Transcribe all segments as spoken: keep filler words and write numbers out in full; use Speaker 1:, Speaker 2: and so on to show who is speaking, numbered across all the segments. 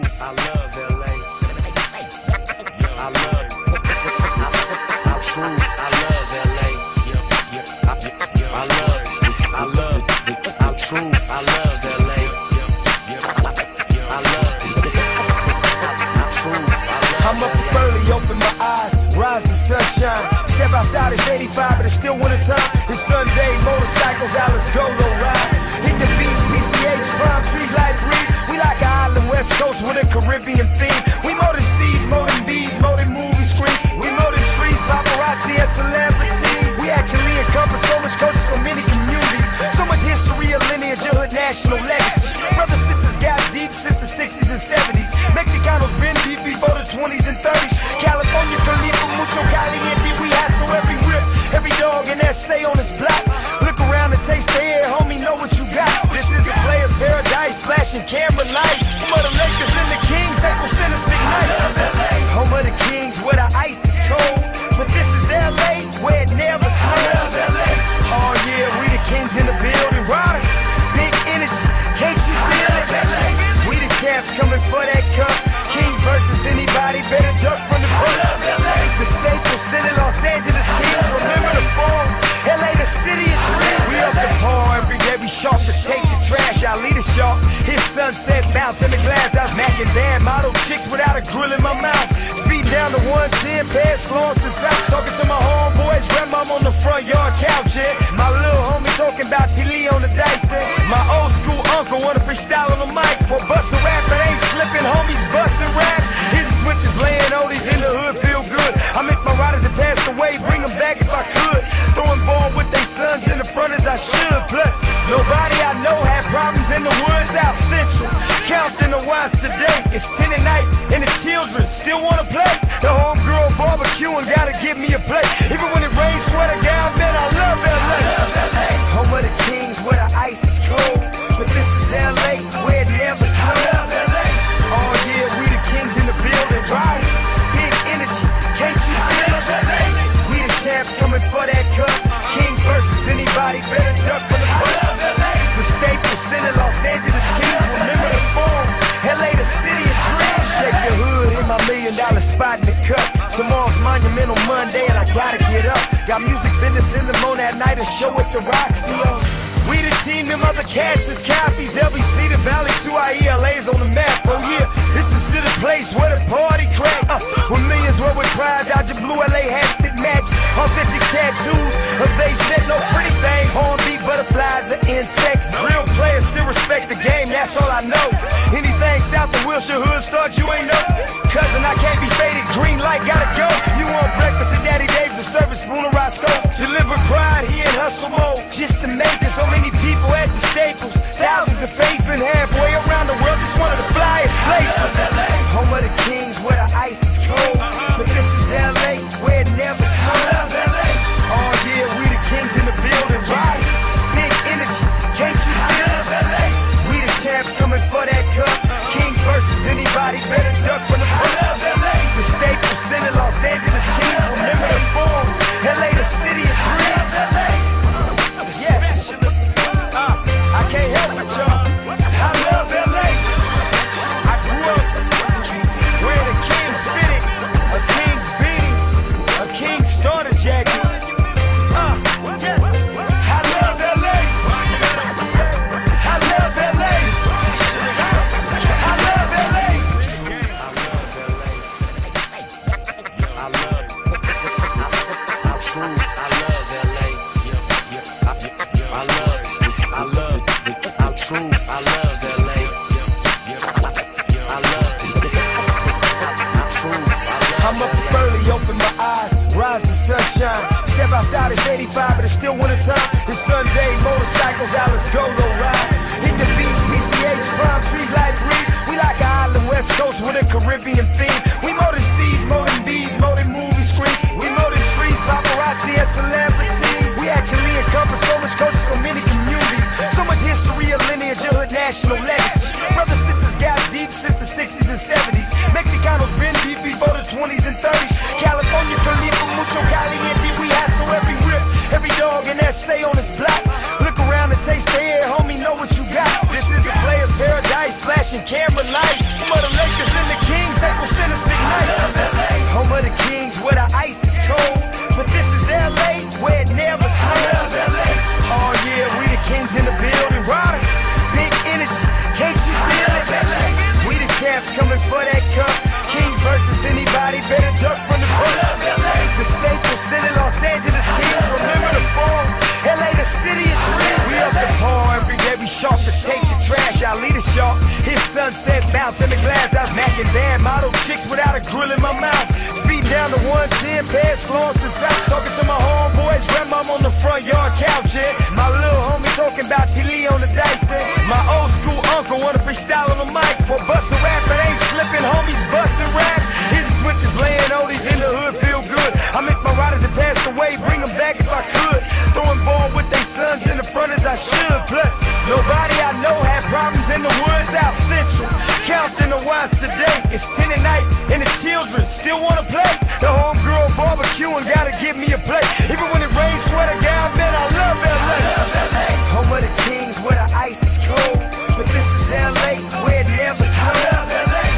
Speaker 1: I love L A. I love I true. I love L A. I love I love I true. I love L A. I love I true.
Speaker 2: I'm up early, open my eyes, rise to sunshine. Step outside, it's eighty-five, but it's still wintertime. It's Sunday, motorcycles out, let's go, go ride. Hit the beach, P C H, palm trees like breeze. We like an island west coast with a Caribbean theme. We mow the seas, mow them bees, mow them movie screens. We mow them trees, paparazzi and celebrities. We actually encompass so much culture, so many communities. So much history, a lineage, a hood, national legacy. Brothers, sisters got deep since the sixties and seventies. Mexicanos been deep before the twenties and thirties. California, Felipe, mucho caliente. We had so every whip, every dog and essay on his block. Look around and taste the air, homie, know what you got. This is a player's paradise, flashing camera lights. For the Lakers and the Kings, Echo Center's big nights. Home of the Kings, where the ice is cold. But this is L A, where it never snows. Oh yeah, we the kings in the building. Riders, big energy, can't you feel it? We the champs coming for that cup. Kings versus anybody, better duck from the front. The Staples Center, Los Angeles Kings, remember the fall. L A, the city of dreams. We up the par every day, we sharp to take the trash. Our leader sharp, his sunset bounce in the glass. I was macking bad model chicks without a grill in my mouth. Speeding down to one ten, past Lawrence and South. Talking to my homeboys, grandmom on the front yard couch, yeah. My little homie talking about Tilly on the dice, yeah. My old school uncle wanna freestyle on the mic. For bust a rap, it ain't slipping, homies busting raps. Hitting switches, laying oldies in the hood, feel good. I miss my riders that passed away, bring them back if I could. Throwing ball with they sons in the front as I should. Plus, nobody I know had problems in the woods out central. Counting the wines today, it's ten at night, and the children still wanna play. The homegirl barbecuing, gotta give me a plate. Even when it rains, swear to God, man, I love L A. Home of the Kings, where the ice is cold. But this is L A, where it never snows. Oh yeah, we the kings in the building. Rise, big energy, can't you feel it? We the champs coming for that cup. Kings versus anybody, better duck for the front. The Staples Center, Los Angeles Kings, remember the form. L A, the city of dreams. Shake the hood, hit my million dollar spot in the cut. Tomorrow's Monumental Monday and I gotta get up. Got music business in the morning at night, a show at the Roxy. We the team, them other cats is copies. L B C, the Valley, two I E L A's on the map. Oh yeah, this is to the place where the party crack. Uh, with millions wear with pride, Dodger Blue L A hashtag matches. Authentic tattoos, a they said no pretty things. Hornbeat butterflies and insects. Real players still respect the game, that's all I know. Anything south of Wilshire Hood start, you ain't know. Cousin, I can't be faded, green light, gotta go. You want breakfast at Daddy Dave's, the service spoon of Roscoe. Deliver pride, he in hustle mode, just to make it. So many people at the Staples, thousands of faces. Been halfway around the world, just one of the flyest places. Home of the Kings, where the ice is cold. But this is L A, where it never snows. Oh yeah, we the kings in the building. Rise, big energy, can't you feel it? We the champs coming for that cup. Kings versus anybody, better duck from the front. The Staples Center, Los Angeles Kings, remember the form. L A, the city of dreams. Yes, uh, I can't help it, y'all. I love L A. I grew up where the kings fitted, a king's beanie, a king's starter jacket. Uh, yes. I love L A. I love L A. I love L A.
Speaker 1: I love I true. I love L A. I love I love I'm true. I love L A. I love I'm true.
Speaker 2: I'm up early, open my eyes, rise to sunshine. Step outside, it's eighty-five, but it's still wintertime. It's Sunday, motorcycles out, let's go, go ride. Hit the beach, P C H, palm trees like breeze. We like an island west coast with a Caribbean theme. We mow the seas, mow them bees, mow them movie screens. We mow them trees, paparazzi and celebrities. We actually encompass so much culture, so many communities. So much history, a lineage, a hood, national legacy. Brothers, sisters got deep since the sixties and seventies. Mexicanos been deep before the twenties and thirties. California, Felipe, mucho caliente. We had so every whip, every dog and essay on his block. Look around and taste the air, homie, know what you got. This is a player's paradise, flashing camera lights. For the Lakers that cup. Kings versus anybody, better duck from the front. The Staples City, Los Angeles Kings, remember the fall. L A, the city of dreams. We up the par every day, we sharp to take the trash. Our leader sharp, his sunset bounce in the glass. I was macking bad model chicks without a grill in my mouth. Speed down to one ten, pass slow to south. Talking to my homeboys, grandma on the front yard couch, yeah. My little homie talking about T. Lee on the dice, yeah. My old school uncle wanna freestyle on the mic. For bust a rap, but ain't slipping, homies busting raps. Hitting switches, laying oldies in the hood, feel good. I miss my riders that passed away, bring them back if I could. Throwing ball with they sons in the front as I should. Plus, nobody I know had problems in the woods out central. Counting the wise today, it's ten at night, and the children still wanna play. The homegirl barbecuing, gotta give me a plate. Even when it rains, sweater guy, man, I love L A. Home of the Kings, where the ice is cold. But this is L A, where it never snows.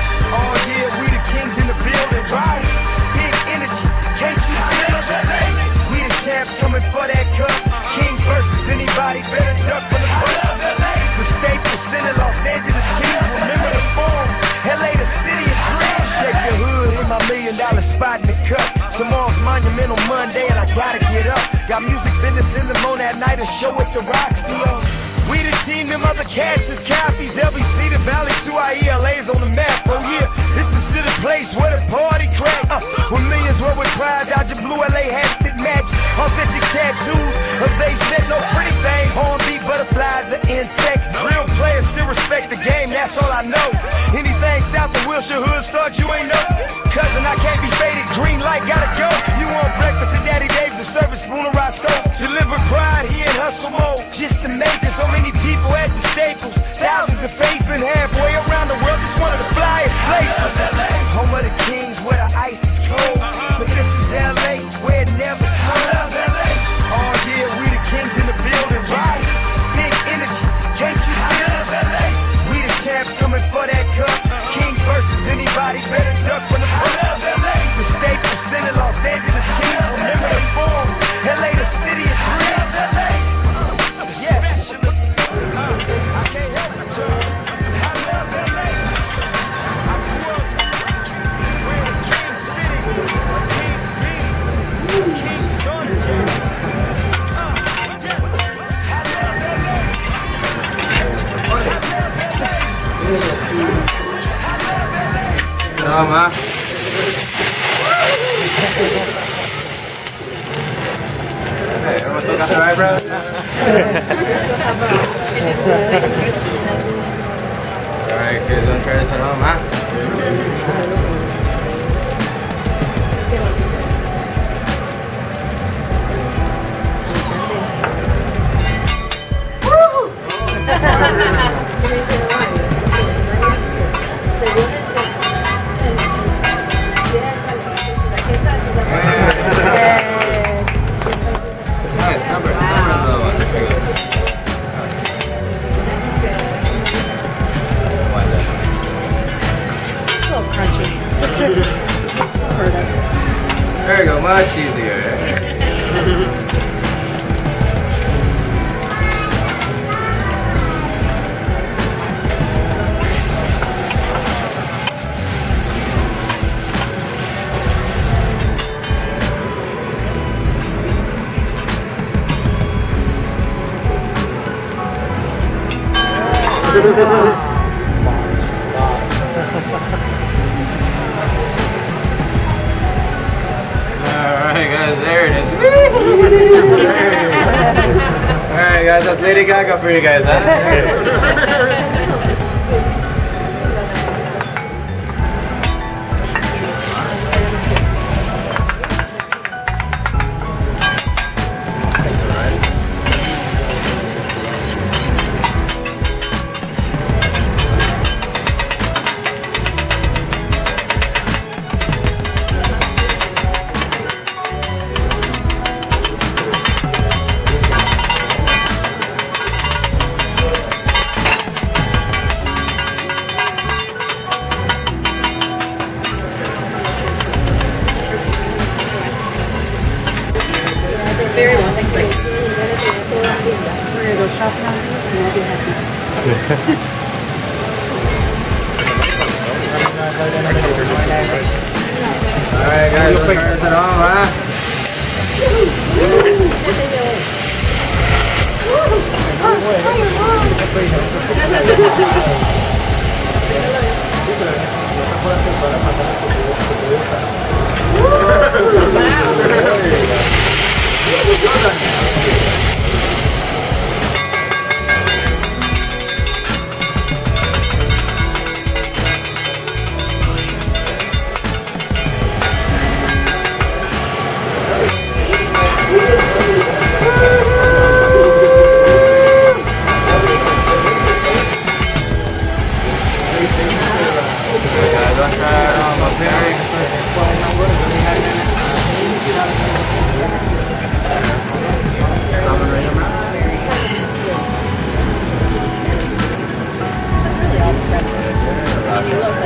Speaker 2: Oh yeah, we the kings in the building, rise. Big energy, can't you feel it? We the champs coming for that cup. Kings versus anybody, better duck for the front. The Staples Center, Los Angeles Kings, remember the form. L A, the city of dreams. Check the hood, hit my million dollar spot in the cut. Tomorrow's Monumental Monday and I gotta get up. Got music business in the morning at night, a show at the Roxy. We the team, them other cats is copies. L B C, the Valley, two I E, L A's on the map. Oh yeah, this is the place where the party crack. Uh, with millions wear with pride, Dodger Blue L A hats that match. Authentic tattoos, of they said no pretty things. Hornbeat butterflies and insects. Real players still respect the game, that's all I know. Anything south of Wilshire Hood start, you ain't know. Cousin, I can't be faded, green light, gotta go. You want breakfast at Daddy Dave's, the service spoon and rice stove. Deliver pride here in hustle mode, just to make it. So many people at the Staples, thousands of faces been halfway around the world. It's one of the flyest places. Home of the Kings, where the ice is cold. But this is L A, where it never snows. Oh yeah, we the kings in the building, rise. Big energy, can't you feel it? We the champs coming for that cup. Kings versus anybody, better duck from the front. The Staples Center, Los Angeles Kings, remember the form. L A, the city of dreams. Yes. I can't help it, y'all. I love L A. I grew up where the kings fitting, where kings beating, where kings started journey. Uh, yeah. I love L A. I love L A. I love L A.
Speaker 3: No, ma. Hey, everyone still got their eyebrows? Alright, kids, don't try this at home, huh? Nice, number, number of the one. There you go.
Speaker 4: A little crunchy.
Speaker 3: There you go, much easier. Alright guys, there it is. Alright guys, that's Lady Gaga for you guys, huh?
Speaker 4: Very well, thank you. We're gonna go shopping on this and I'll be happy.
Speaker 3: guys want to turn it on, right?
Speaker 4: You look